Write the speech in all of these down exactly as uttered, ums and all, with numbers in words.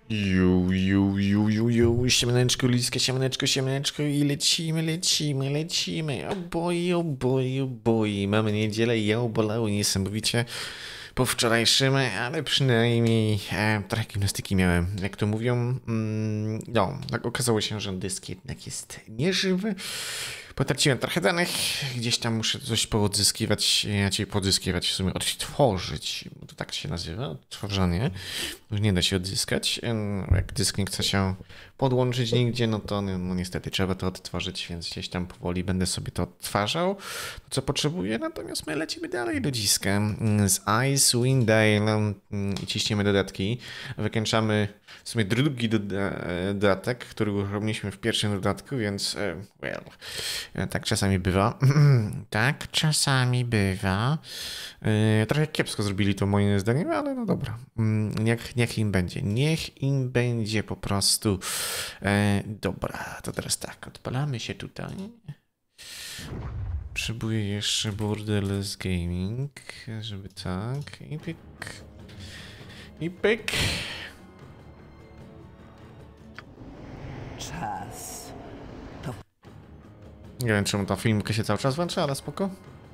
Ju, ju, ju, ju, ju, siemaneczko, liska, siemaneczko, siemaneczko i lecimy, lecimy, lecimy. O boj, o boj, o boj. Mamy niedzielę i ja obolało niesamowicie po wczorajszym, ale przynajmniej e, trochę gimnastyki miałem. Jak to mówią, mm, no, tak okazało się, że dysk jednak jest nieżywy. Potraciłem trochę danych, gdzieś tam muszę coś poodzyskiwać, raczej poodzyskiwać, w sumie odtworzyć, bo to tak się nazywa, odtworzenie. Nie da się odzyskać. Jak dysk nie chce się podłączyć nigdzie, no to no, niestety trzeba to odtworzyć, więc gdzieś tam powoli będę sobie to odtwarzał, to co potrzebuję, natomiast my lecimy dalej do dziska z Icewind Dale i ciśniemy dodatki. Wykończamy w sumie drugi dodatek, który uruchomiliśmy w pierwszym dodatku, więc well, tak czasami bywa. Tak czasami bywa. Trochę kiepsko zrobili to moim zdaniem, ale no dobra. Niech, niech im będzie. Niech im będzie po prostu. E, dobra, to teraz tak. Odpalamy się tutaj. Potrzebuję jeszcze Borderless Gaming, żeby tak. I pyk. I pyk. Czas. To... Nie wiem, czemu ta filmka się cały czas włącza, ale spoko.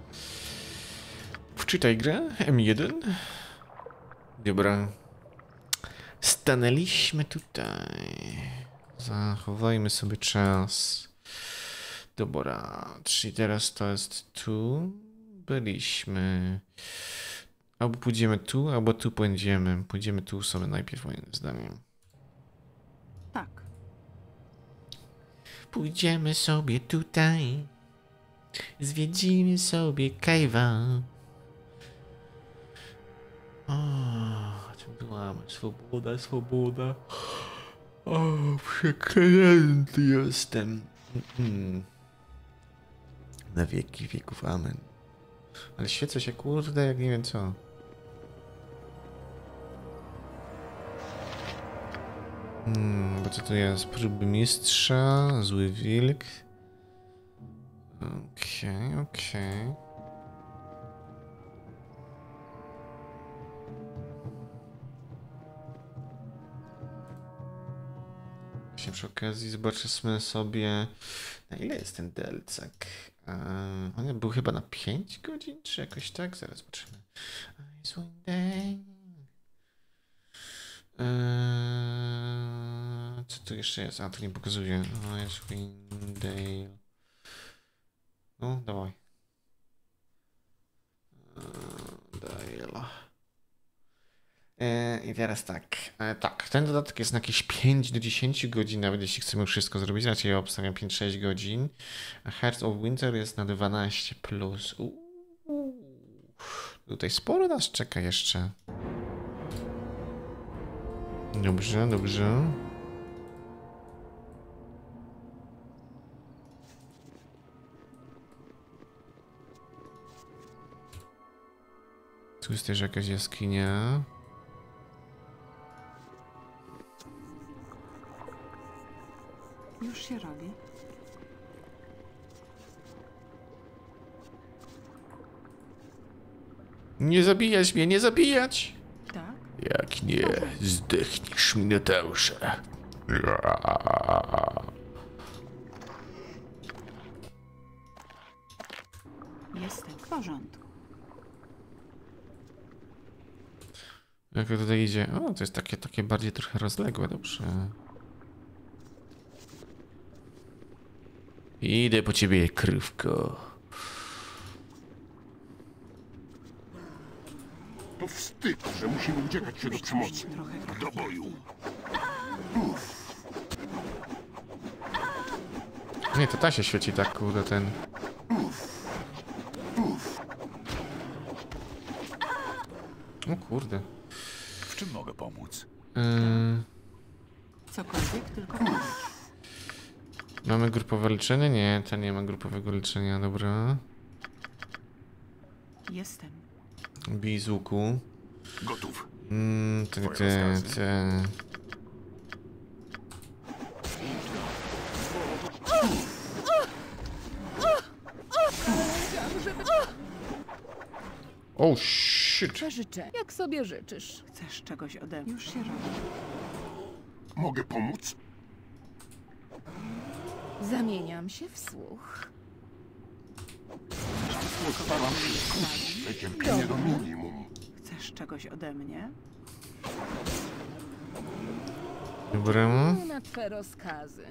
Wczytaj grę. M jeden. Dobra. Stanęliśmy tutaj. Zachowajmy sobie czas. Dobra, czyli teraz to jest tu. Byliśmy. Albo pójdziemy tu, albo tu pójdziemy. Pójdziemy tu sobie najpierw, moim zdaniem. Tak. Pójdziemy sobie tutaj. Zwiedzimy sobie cave'a. O, czym byłam? Swoboda, swoboda. O, przeklęty jestem. Mm. Na wieki wieków, amen. Ale świecę się, kurde, jak nie wiem co. Hmm, bo co to jest? Próby mistrza, zły wilk. Okej, okay, okej. Okay. Przy okazji zobaczymy sobie, na ile jest ten delcek. Um, on był chyba na pięć godzin, czy jakoś tak? Zaraz zobaczymy. Icewind Dale. Eee, co tu jeszcze jest? A, to nie pokazuje. Icewind Dale. No, dawaj. Eee, Dale. I teraz tak, tak, ten dodatek jest na jakieś pięć do dziesięciu godzin, nawet jeśli chcemy wszystko zrobić, raczej ja obstawiam pięć sześć godzin. A Hearts of Winter jest na dwanaście plus. Uuu. Tutaj sporo nas czeka jeszcze. Dobrze, dobrze. Tu jest też jakaś jaskinia. Już się robi. Nie zabijać mnie, nie zabijać! Tak? Jak nie, zdechniesz, minotaurze. Jestem w porządku. Jak to tutaj idzie? O, to jest takie, takie bardziej trochę rozległe, dobrze. Idę po ciebie, krówko. To wstyd, że musimy uciekać się do przemocy. Trochę Do boju. Nie, to ta się świeci tak, kurde, ten. O kurde. W czym mogę pomóc? Yy... cokolwiek, tylko Mamy grupowe leczenie? Nie, to nie ma grupowego leczenia, dobra. Jestem. Bij z łuku. Gotów. Mmm, te, Twoje te, rozkazy? te. Oh shit. Życzę, jak sobie życzysz. Chcesz czegoś ode mnie? Już się robi. Mogę pomóc? Zamieniam się w słuch. Postaram się skrócić te cierpienie do minimum. Chcesz czegoś ode mnie? Dobra. Na twe rozkazy.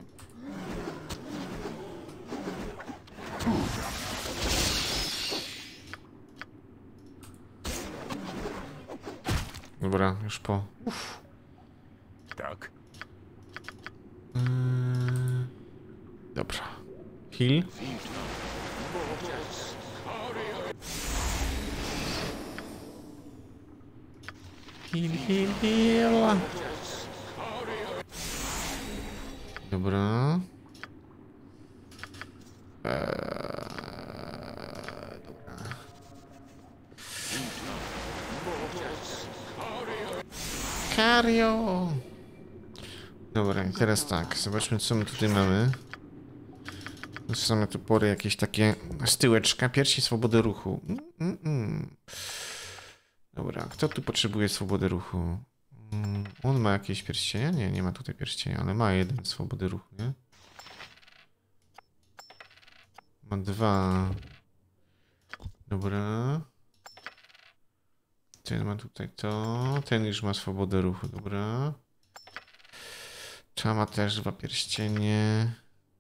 Dobra, już po. Tak. Yy... Dobra. Heal. Heal, heal, heal. Dobra. Eee, dobra. Kario! Dobra, i teraz tak, zobaczmy co my tutaj mamy. To są na topory jakieś takie z tyłeczka, piersi swobody ruchu. Mm, mm, mm. Dobra, kto tu potrzebuje swobody ruchu? Mm, on ma jakieś pierścienia? Nie, nie ma tutaj pierścienia, ale ma jeden swobody ruchu, nie? Ma dwa. Dobra. Ten ma tutaj to. Ten już ma swobodę ruchu, dobra. Trzeba ma też dwa pierścienie.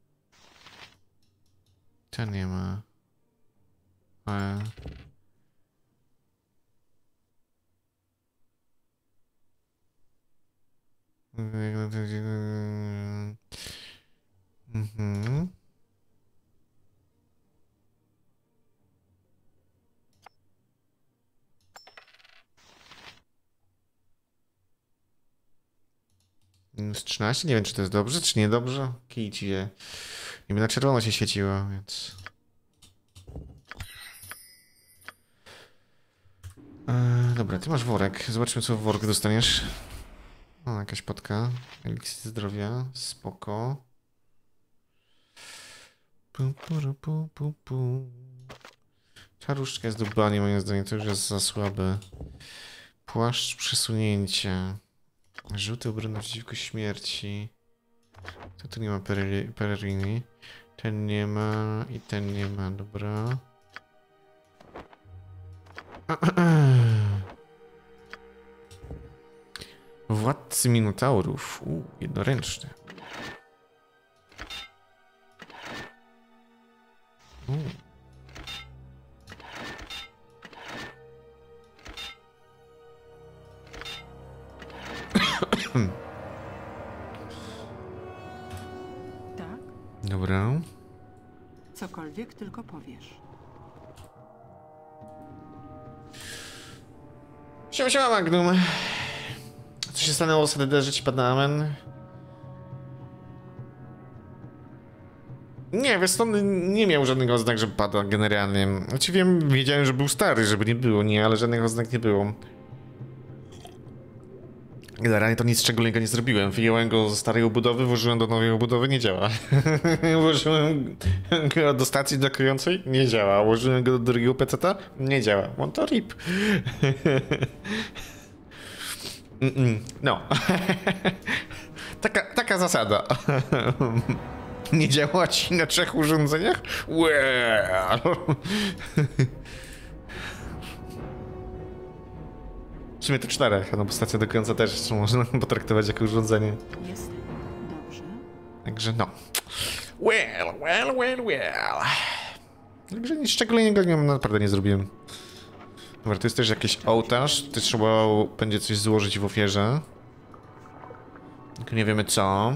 Ten nie ma. Ale... Mhm. Minus trzynaście, nie wiem czy to jest dobrze, czy niedobrze. Kij ci je. Niby na czerwono się świeciło, więc... Eee, dobra, ty masz worek. Zobaczmy co w worku dostaniesz. O, jakaś potka. Eliksir zdrowia. Spoko. Pu, pu, pu, pu, pu. Czaruszka jest do bani, moim zdaniem to już jest za słabe. Płaszcz przesunięcia. Żółty obrona przeciwko śmierci. To tu nie ma pererini. Ten nie ma i ten nie ma, dobra. Władcy Minotaurów. U, jednoręczny. U. Tak? Dobra. Cokolwiek tylko powiesz. Siema, siema Magnum. Co się stanęło z H D D, że ci pada amen? Nie, wiesz, on nie miał żadnego oznak, że pada generalnie. Znaczy wiem, wiedziałem, że był stary, żeby nie było, nie, ale żadnych oznak nie było. Generalnie to nic szczególnego nie zrobiłem. Wyjąłem go ze starej obudowy, włożyłem do nowej obudowy, nie działa. Włożyłem go do stacji dokującej, nie działa. Włożyłem go do drugiego peceta, nie działa. On to rip. Mm -mm. No. taka, taka zasada. Nie działa ci na trzech urządzeniach? Well. W sumie to czterech, no bo stacja do końca też można potraktować jako urządzenie. Jest dobrze. Także no. Well, well, well, well. Także nic szczególnego nie, naprawdę nie zrobiłem. Dobra, to jest też jakiś ołtarz. To trzeba będzie coś złożyć w ofierze. Tylko nie wiemy co.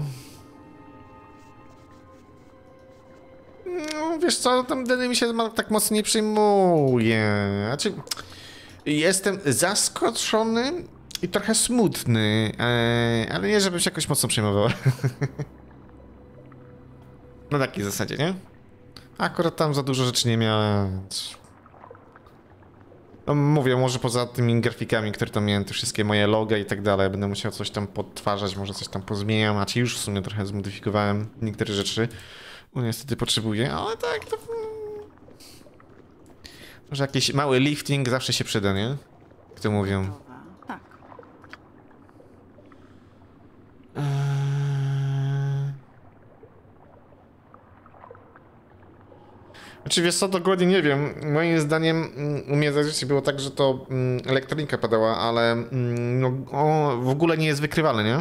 No wiesz co, tam Denny mi się tak mocno nie przyjmuje. Znaczy... Jestem zaskoczony i trochę smutny, e, ale nie żebym się jakoś mocno przejmował. Na takiej zasadzie, nie? Akurat tam za dużo rzeczy nie miałem, więc... No, mówię, może poza tymi grafikami, które tam miałem, te wszystkie moje loga i tak dalej, będę musiał coś tam podtwarzać, może coś tam pozmieniam, a czy już w sumie trochę zmodyfikowałem niektóre rzeczy. No niestety potrzebuję, ale tak to... Może jakiś mały lifting zawsze się przyda, nie? Jak to mówią. Gotowa. Tak. Eee... Znaczy wiesz co, dokładnie nie wiem. Moim zdaniem mm, u mnie zazwyczaj było tak, że to mm, elektronika padała, ale mm, no, o, w ogóle nie jest wykrywalne, nie?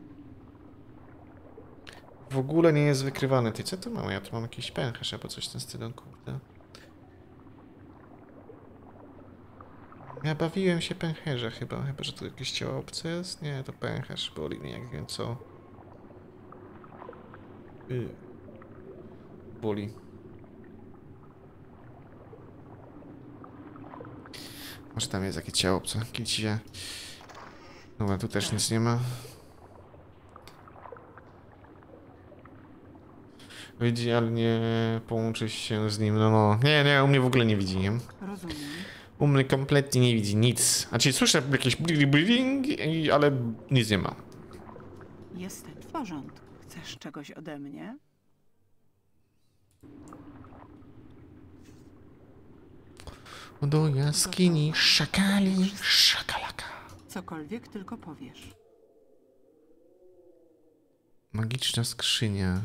W ogóle nie jest wykrywany. Ty, co tu mam? Ja tu mam jakiś pęcherz albo coś w tym stylu, kurde. Ja bawiłem się pęcherza chyba, chyba że to jakieś ciało obce jest? Nie, to pęcherz, boli mnie jak wiem co. Yy. Boli. Może tam jest jakieś ciało obce, kicie. Dobra, tu też nic nie ma. Widzi, ale nie połączy się z nim, no no. Nie, nie, u mnie w ogóle nie widzi, nie? Rozumiem. U mnie kompletnie nie widzi nic. Znaczy słyszę jakieś bling, ale nic nie ma. Jestem w porządku. Chcesz czegoś ode mnie? Do jaskini szakali, szakalaka. Cokolwiek tylko powiesz. Magiczna skrzynia.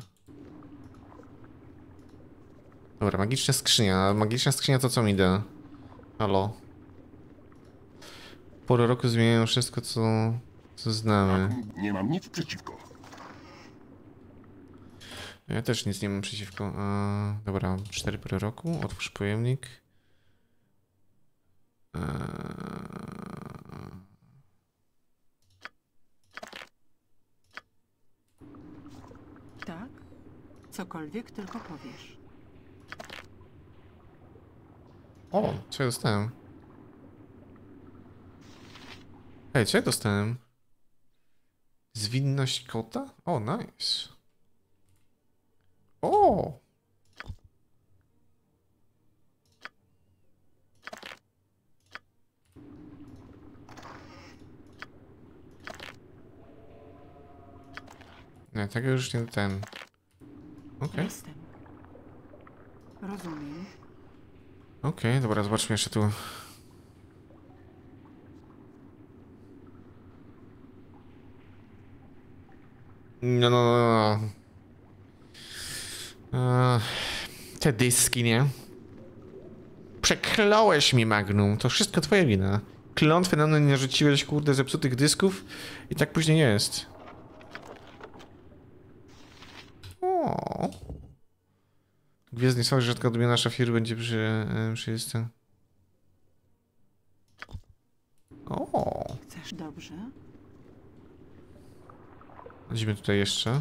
Dobra, magiczna skrzynia. Magiczna skrzynia to co mi da? Halo? Pory roku zmieniają wszystko, co, co znamy. Nie mam nic przeciwko. Ja też nic nie mam przeciwko. A, dobra, cztery pory roku. Otwórz pojemnik. Eee... Tak? Cokolwiek tylko powiesz. O, co ja dostałem? Ej, co ja dostałem? Zwinność kota? O, nice. O! Nie, tego już nie ten. Okej. Okay. Jestem. Rozumiem. Okej, okay, dobra, zobaczmy jeszcze tu. No, no, no, no. Eee, te dyski, nie? Przekląłeś mi, Magnum. To wszystko twoja wina. Klątwy na mnie nie rzuciłeś, kurde, zepsutych dysków i tak później jest. O. Gwiezdny Sojusz rzadko odmiana szafiru będzie przy, przy jestem. O. Chcesz dobrze? Chodzimy tutaj jeszcze.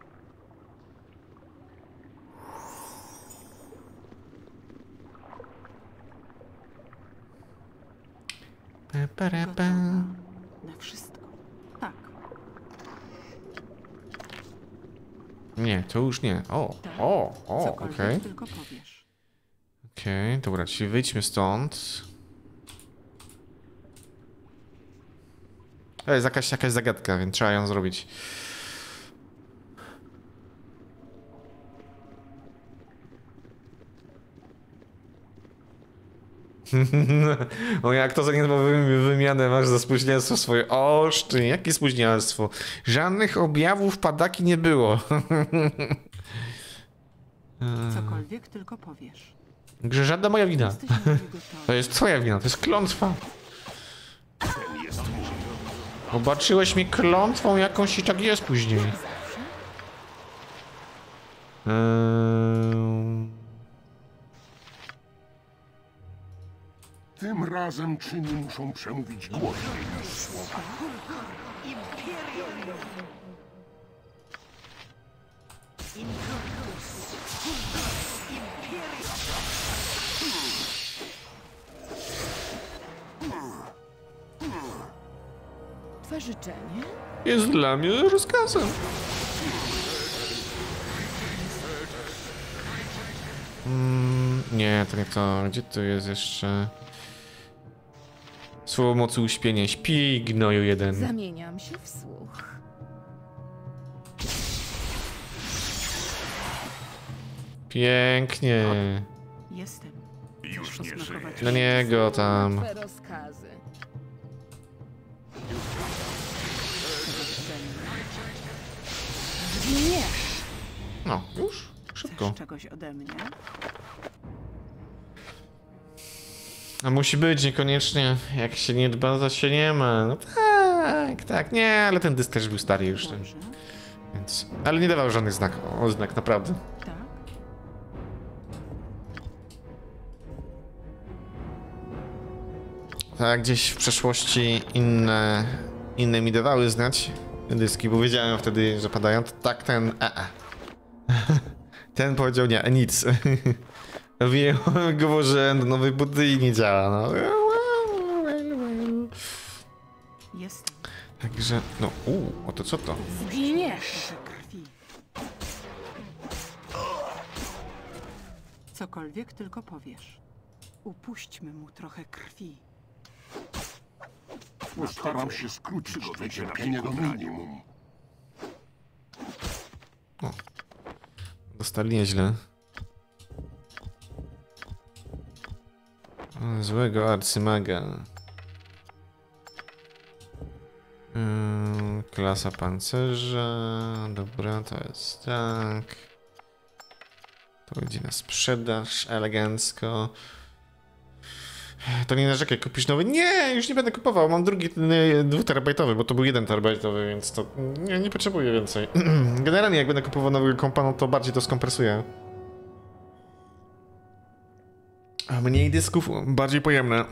Pa, pa, pa, pa. Gotowa na wszystko. Tak. Nie, to już nie. O, Tak. o, o, Cokolwiek okej. tylko powiesz. Okej, dobra, czyli wyjdźmy stąd. To jest jakaś, jakaś zagadka, więc trzeba ją zrobić. O, jak to zaniedbał wymianę masz za spóźnialstwo swoje. Oż ty, jakie spóźnialstwo? Żadnych objawów padaki nie było. Cokolwiek tylko powiesz. Że żadna moja wina. Jesteś na niego gotowy. To jest twoja wina, to jest klątwa. Obarczyłeś mnie klątwą jakąś i tak jest później. Eee... Tym razem czyny muszą przemówić głośniej niż słowa. Twe życzenie? Jest dla mnie rozkazem. Mm, nie, to nie to. Gdzie to jest jeszcze? Słowo mocy uśpienia. Śpi, gnoju jeden. Zamieniam się w słuch. Pięknie. Jestem. Już nie żyję. Dla niego tam. Twe rozkazy. Nie. No, już? Szybko. Chcesz czegoś ode mnie? A musi być, niekoniecznie. Jak się nie dba, to się nie ma. No tak, tak, nie, ale ten dysk też był stary już. Ten, Dobrze. więc... Ale nie dawał żadnych znak, oznak, naprawdę. Tak? Tak, gdzieś w przeszłości inne, inne mi dawały znać dyski, bo wiedziałem wtedy, że padają. To tak, ten... A, a. Ten powiedział nie, nic. Wiem, go włożyłem do nowej budy i nie działa, no. Jestem. Także, no, uuu, o to co to? Zginiesz! Trochę krwi. Cokolwiek tylko powiesz. Upuśćmy mu trochę krwi. Postaram się skrócić to cierpienie do minimum. Dostali nieźle. O, złego arcymaga. Yy, klasa pancerza. Dobra, to jest tak. To idzie na sprzedaż elegancko. To nie narzekaj, kupisz nowy? Nie, już nie będę kupował. Mam drugi yy, dwuterabajtowy, bo to był jeden terabajtowy, więc to nie, nie potrzebuję więcej. Generalnie jak będę kupował nowego kompa, no to bardziej to skompresuję. A mniej dysków, bardziej pojemne.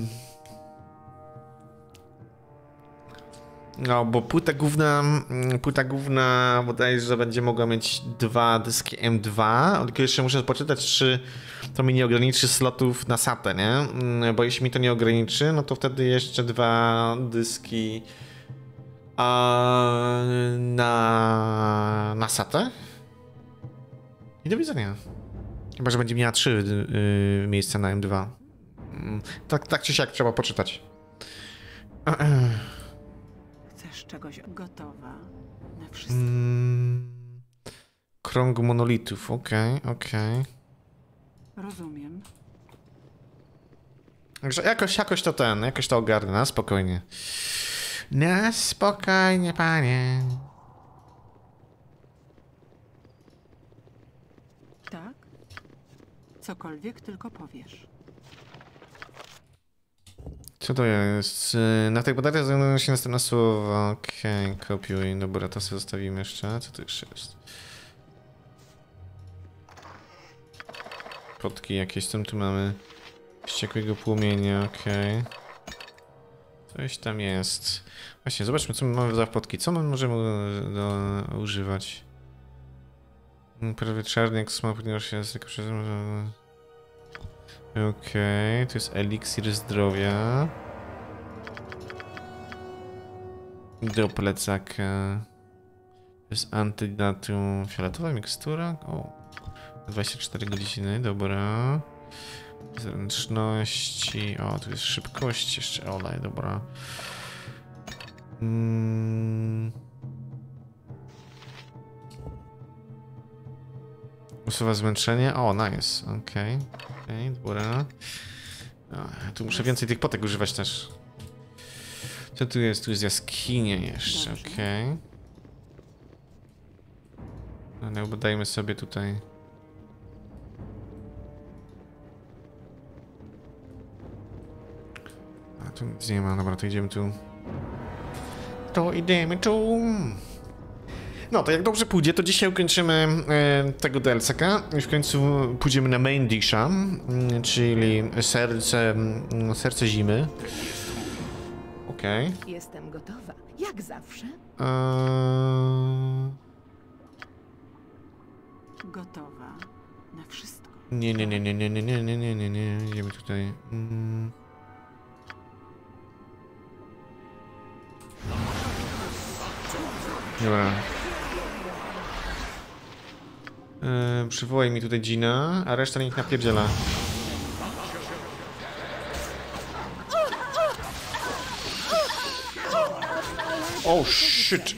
No, bo płyta główna, płyta główna bodajże będzie mogła mieć dwa dyski M dwa, tylko jeszcze muszę poczytać, czy to mi nie ograniczy slotów na SATę, nie? Bo jeśli mi to nie ograniczy, no to wtedy jeszcze dwa dyski a, na, na SATę. I do widzenia. Chyba że będzie miała trzy yy, miejsca na M dwa. Tak, tak czy siak trzeba poczytać. Chcesz czegoś gotowa na wszystko? Mm, krąg monolitów, okej, okay, okej. Okay. Rozumiem. Także jakoś, jakoś to ten, jakoś to ogarnę, na spokojnie. Na spokojnie, panie. Tak? Cokolwiek tylko powiesz. Co to jest? Na tej baterii znajdują się następne słowa. Okej, okay, kopiuj. Dobra, to sobie zostawimy jeszcze. Co to jeszcze jest? Potki jakieś, co tu mamy? Wściekłego płomienia, okej. Okay. Coś tam jest. Właśnie, zobaczmy, co my mamy za potki. Co my możemy do, do, używać? Prawie czarniak, smak, ponieważ się jest... Okej, okay, to jest eliksir zdrowia. Do plecaka. To jest antidatum. Fioletowa mikstura. O, dwadzieścia cztery godziny, dobra. Zręczności. O, tu jest szybkość, jeszcze olej, dobra. Mm. Usuwa zmęczenie. O, nice. Okej. Okay. Okej, okay, dobra. O, tu muszę więcej tych potek używać też. Co tu jest? Tu jest jaskinia jeszcze, okej. Okay. No, no, dajmy sobie tutaj. A tu nic nie ma, dobra, to idziemy tu. To idziemy tu. No to jak dobrze pójdzie, to dzisiaj ukończymy e, tego D L C ka i w końcu pójdziemy na main disha, m, czyli serce, m, serce zimy. Okej. Okay. Jestem gotowa, jak zawsze. Eee... Gotowa na wszystko. Nie, nie, nie, nie, nie, nie, nie, nie, nie, nie, nie, idziemy tutaj. Mm. Dobra. Yy, przywołaj mi tutaj Gina, a reszta niech napierdziela. Oh shit!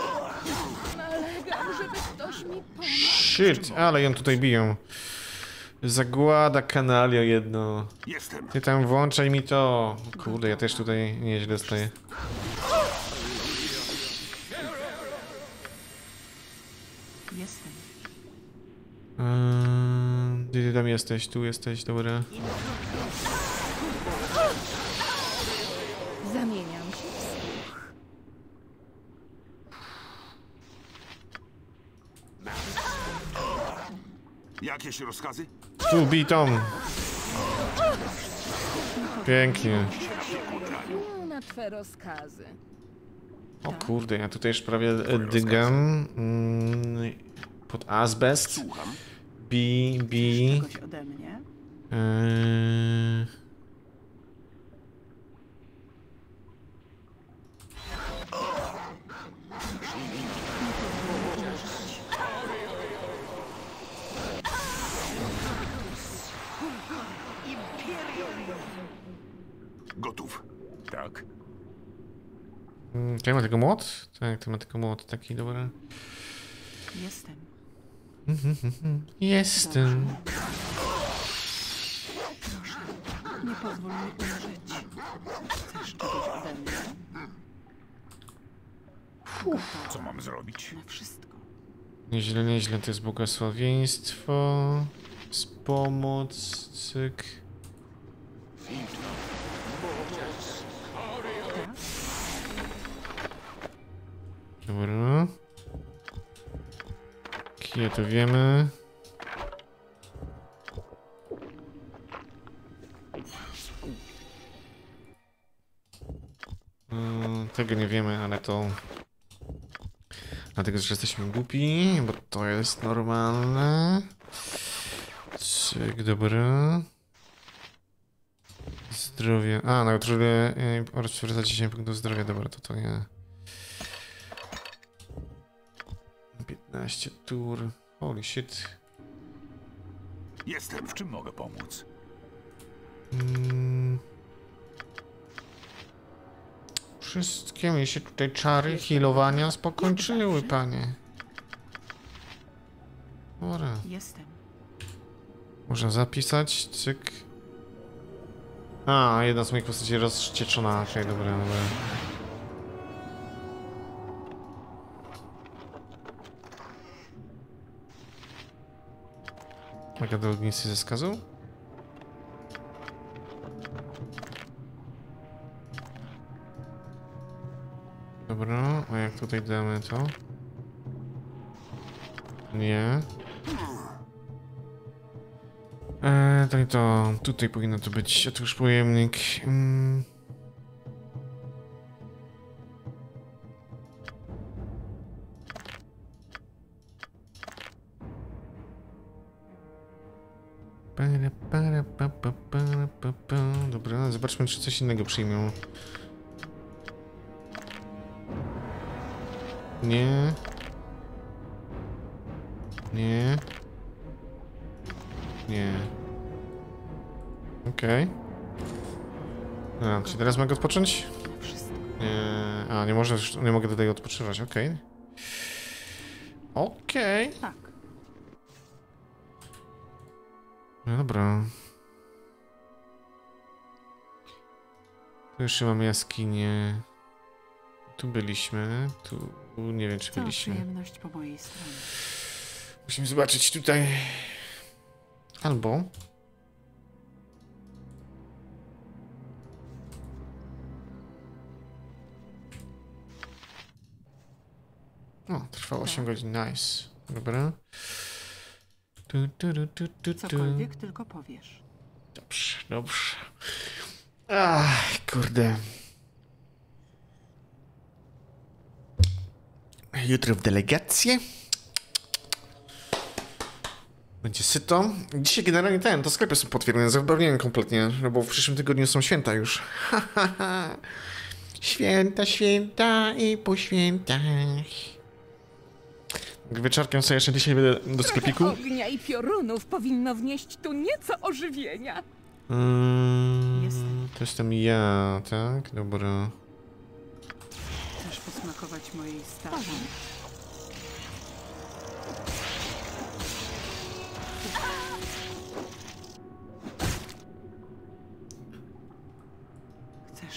Nalegam, żeby ktoś mi pomógł. Shit, ale ją tutaj biją. Zagłada kanalio jedno. Jestem. Ty tam włączaj mi to. Kurde, ja też tutaj nieźle stoję. Jestem. Eee, Gdzie ty tam jesteś? Tu jesteś, dobra. Zamieniam się w słuch. Jakieś rozkazy? Tu, bij Tom. Pięknie. No, na twe rozkazy. O kurde, ja tutaj już prawie e, dygam. Mm, pod azbest. Słucham. Bi, bi. Czegoś ode mnie? Eee... Gotów. Tak. Mm, Tutaj ma tylko młot? Tak, to ma tylko młot taki, dobra. Jestem. Jestem. Nie pozwól mi umrzeć. Chcesz czegoś ode mnie? Gotowa Co mam zrobić? na wszystko. Nieźle, nieźle, to jest błogosławieństwo. Z pomoc, cyk. Tak? Dobra. Kije to wiemy. Mm, Tego nie wiemy, ale to... Dlatego, że jesteśmy głupi, bo to jest normalne. Cyk, dobra. Zdrowie. A, na utrudnienie oraz przywracać dziesięć punktów zdrowia. Dobra, to to nie. piętnaście tur. Holy shit. Jestem. W czym mogę pomóc? Mm. Wszystkie mi się tutaj czary healowania spokończyły, panie. Dobra. Jestem. Można zapisać, cyk. A, jedna z moich postaci rozścieczona. Okej, okay, dobra, dobra. Jaka do ognisty ze skazu? Dobra, a jak tutaj damy to? Nie. Eee, to nie to. Tutaj powinno to być. Otóż pojemnik. Mm. Para, para, pa, pa, para, pa, pa. Dobra, zobaczmy, czy coś innego przyjmą. Nie. Nie. Nie. Okej. Okay. A, czy teraz mogę odpocząć? Na wszystko. Nie. A, nie może, nie mogę tutaj odpoczywać, okej. Okay. Okej. Okay. Tak. No dobra. Tu jeszcze mamy jaskinię. Tu byliśmy, tu nie wiem, czy Cała byliśmy. przyjemność po mojej stronie. Musimy zobaczyć tutaj. Albo... O, trwało osiem godzin, nice. Dobra. Tu, tu, tu, tu, tu, tu. Cokolwiek tylko powiesz. Dobrze, dobrze. Ach, kurde. Jutro w delegację. Będzie syto. Dzisiaj generalnie ten, to sklepy są potwierdzone, zabawiłem kompletnie, no bo w przyszłym tygodniu są święta już. Święta, święta i po świętach. Wieczorkiem sobie jeszcze dzisiaj wyjdę do sklepiku. Ognia i piorunów powinno wnieść tu nieco ożywienia. Mm, Jestem. to jestem ja, tak? Dobra. Chcesz posmakować mojej starzy?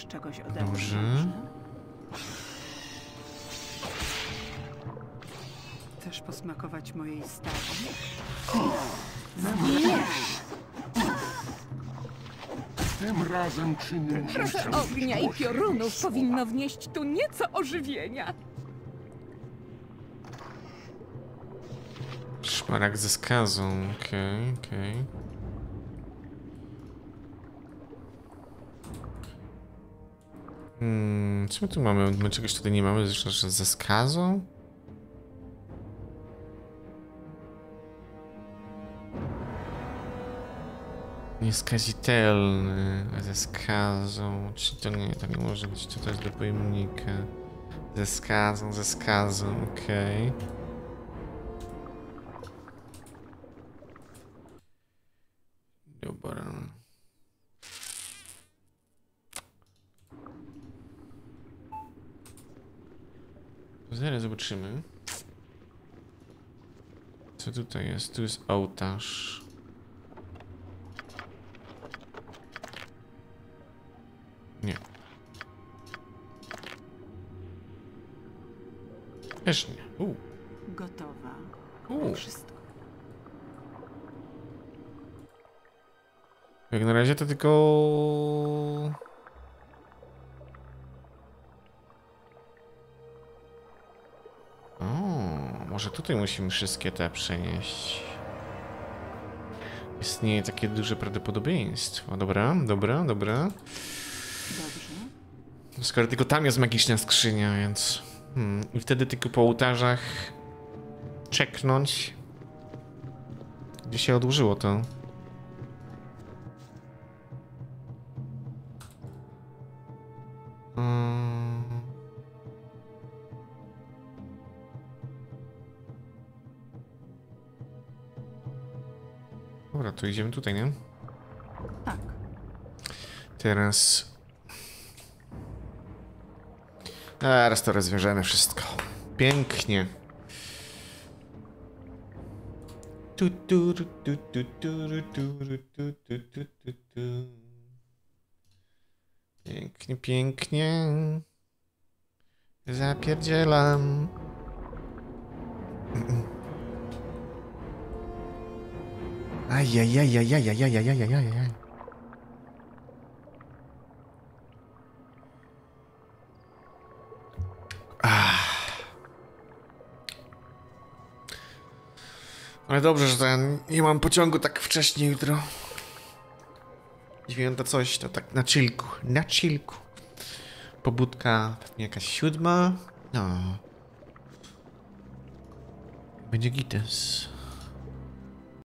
czegoś ode mnie? Dobrze. Chcesz posmakować mojej stawi? Tym razem czynię Trochę ognia i piorunów powinno wnieść tu nieco ożywienia. Szmaragd ze skazą, okej, okay, okej. Okay. Hmm, co my tu mamy? My czegoś tutaj nie mamy, zresztą że ze skazą? Nieskazitelny, ze skazą. Czy to nie, to nie może być, co to jest do pojemnika? Ze skazą, ze skazą, okej. Okay. Dobra. Zaraz zobaczymy. Co tutaj jest? Tu jest ołtarz. Nie. Też nie. U. Gotowa. U. Wszystko. Jak na razie to tylko... O, może tutaj musimy wszystkie te przenieść. Istnieje takie duże prawdopodobieństwo. Dobra, dobra, dobra. Dobrze. Skoro tylko tam jest magiczna skrzynia, więc... Hmm. I wtedy tylko po ołtarzach czeknąć, gdzie się odłożyło to. Hmm. Dobra, to idziemy tutaj, nie? Tak. Teraz... Teraz to rozwiążemy wszystko. Pięknie. Tu, tu, tu, tu, tu, tu, tu, tu, tu, tu, tu, tu. Pięknie, pięknie. Zapierdzielam. Ajajajajajajajajajajajaj. Ale dobrze, że ja nie mam pociągu tak wcześnie jutro. Dziewiąta coś, to tak na chillku, na chillku. Pobudka pewnie jakaś siódma. No. Będzie gites.